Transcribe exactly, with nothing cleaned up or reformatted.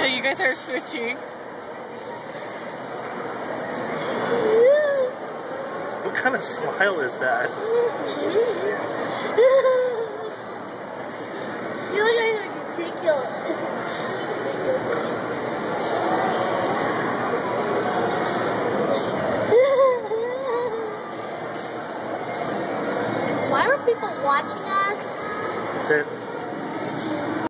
So you guys are switching. What kind of smile is that?